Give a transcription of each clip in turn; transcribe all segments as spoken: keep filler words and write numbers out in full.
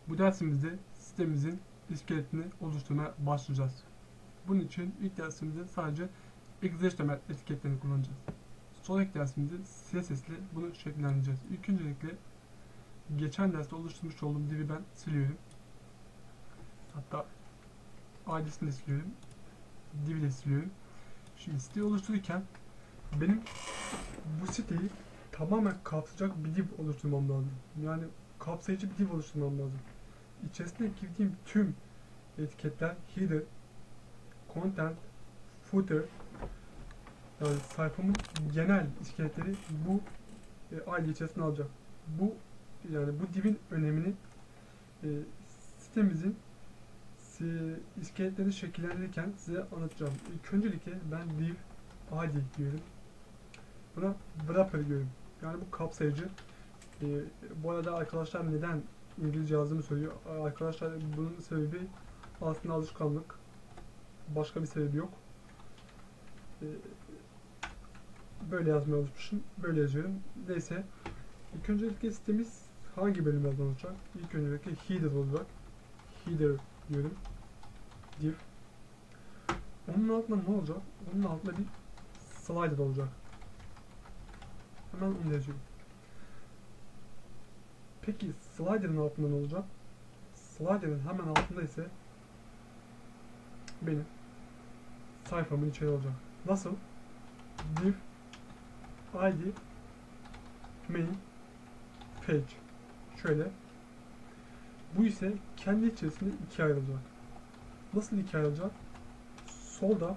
Bu dersimizde sitemizin iskeletini oluşturmaya başlayacağız. Bunun için ilk dersimizde sadece exe H T M L etiketlerini kullanacağız. Sonraki dersimizde C S S ile bunu şekillendireceğiz. İlk öncelikle geçen derste oluşturmuş olduğum div'i ben siliyorum. Hatta I D'sini de siliyorum. Div'i de siliyorum. Şimdi siteyi oluştururken benim bu siteyi tamamen kapsayacak bir div oluşturmam lazım. Yani kapsayıcı bir div oluşturmam lazım. İçerisine girdiğim tüm etiketler header, content, footer, yani sayfamın genel iskeletleri bu e, aile içerisine alacak. Bu yani bu divin önemini e, sitemizin e, iskeletleri şekillendirirken size anlatacağım. İlk öncelikle ben div I D diyorum. Buna wrapper diyorum. Yani bu kapsayıcı. E, bu arada arkadaşlar neden İngilizce yazdığımı söylüyor. Arkadaşlar bunun sebebi aslında alışkanlık. Başka bir sebebi yok. E, böyle yazmaya alışmışım. Böyle yazıyorum. Neyse. İlk öncelikle sitemiz hangi bölümlerden olacak? İlk öncelikle header olacak. Header diyorum. Div. Onun altında ne olacak? Onun altında bir slider olacak. Hemen onu yazıyorum. Peki slider'ın altında ne olacak? Slider'ın hemen altında ise benim sayfamın içeri olacak. Nasıl? Div I D main page. Şöyle. Bu ise kendi içerisinde ikiye ayrılacak. Nasıl ikiye ayrılacak? Solda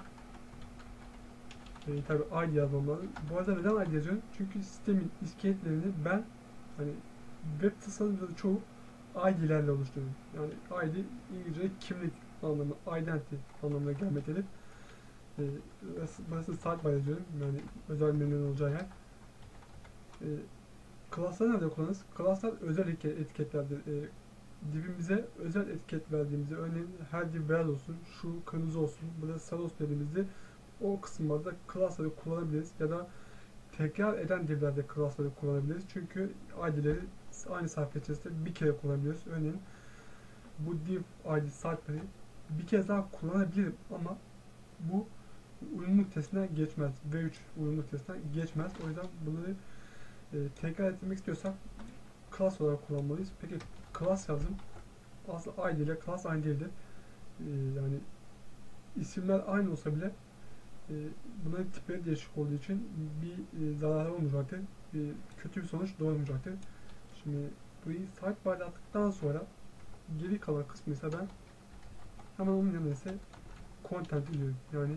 e, tabi I D yazmam lazım. Bu arada neden I D yazıyorum? Çünkü sistemin iskeletlerini ben hani web tasarımcıları çoğu I D'lerle oluşturuyor. Yani I D İngilizce kimlik anlamı, identity anlamına gelmektedir. E, burası sidebar yazıyorum. Yani özel menünün olacağı yer. E, Class'lar nerede kullanırız? Class'lar özel etiketlerdir. E, divimize özel etiket verdiğimizde, örneğin her div beyaz olsun, şu kırmızı olsun, burada sarı olsun dediğimizde o kısımlarda class'ları kullanabiliriz ya da tekrar eden divlerde class'ları kullanabiliriz. Çünkü I D'leri aynı sayfa içerisinde bir kere kullanabiliyoruz. Örneğin bu div I D sidebar'ı bir kez daha kullanabilirim ama bu uyumluluk testinden geçmez. V üç uyumluluk testinden geçmez. O yüzden bunları e, tekrar etmek istiyorsak class olarak kullanmalıyız. Peki class yazdım. Aslında I D ile class aynı değildir. Ee, yani isimler aynı olsa bile e, bunların tipleri değişik olduğu için bir e, zararı olmayacaktır. E, kötü bir sonuç doğurmayacaktır. Şimdi burayı sidebar'da attıktan sonra geri kalan kısmı ise ben hemen onun yanına ise content diyorum. Yani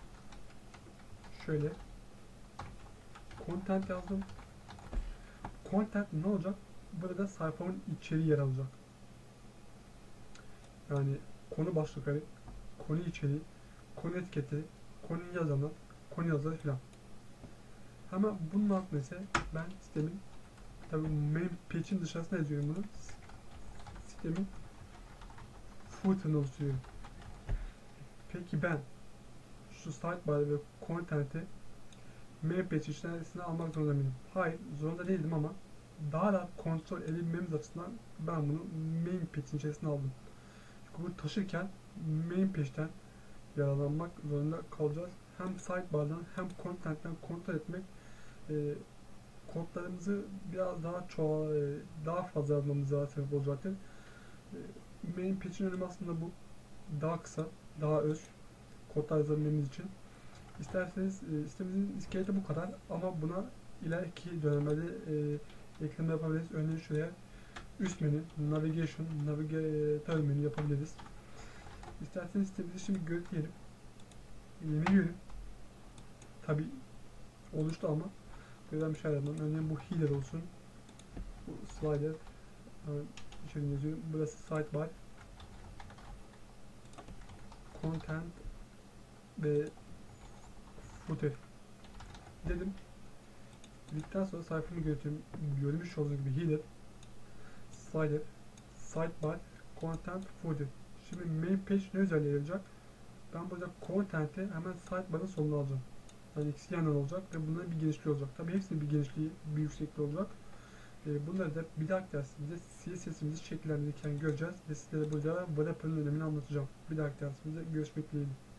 şöyle content yazdım. Content ne olacak? Burada sayfamın içeriği yer alacak. Yani konu başlıkları, konu içeriği, konu etiketi, konu yazanı, konu yazarı filan. Hemen bunun altında ise ben sistemin tabi main page'in dışarısına yazıyorum bunu. Sistemin footer'ını oluşturuyorum. Peki ben şu sidebar ve content'i main page içerisine almak zorunda mıyım? Hayır, zorunda değildim ama daha rahat kontrol edebilmemiz açısından ben bunu main page'in içerisine aldım. Çünkü bunu taşırken main page'den yararlanmak zorunda kalacağız. Hem sidebar'dan hem content'ten kontrol etmek e, kodlarımızı biraz daha çoğal, e, daha fazla yazmamıza sebep olacaktır. E, main page'in önemi aslında bu. Daha kısa, daha öz kodlar yazabilmemiz için. İsterseniz e, sitemizin iskeleti bu kadar ama buna ileriki dönemlerde e, ekleme yapabiliriz. Örneğin şuraya üst menü, navigation, navigatör menü yapabiliriz. İsterseniz sitemizi şimdi görüntüleyelim. Yenileyelim. Tabi oluştu ama böyle bir şey yapmam. Örneğin bu header olsun. Bu slider. Yani şöyle yazıyorum. Burası sidebar. Content ve footer dedim. Dedikten sonra sayfamı görüntüm, görmüş olduğunuz gibi header, slider, sidebar, content, footer. Şimdi main page ne özelliği olacak? Ben burada content'i hemen sidebar'ın sonuna alacağım. Yani ikisi yandan olacak ve bunların bir genişliği olacak. Tabii hepsinin bir genişliği, bir yüksekliği olacak. E, bunları da bir dahaki dersimizde C S S'imizi şekillendirirken göreceğiz ve sizlere burada wrapper'ın önemini anlatacağım. Bir dahaki dersimizde görüşmek dileğiyle.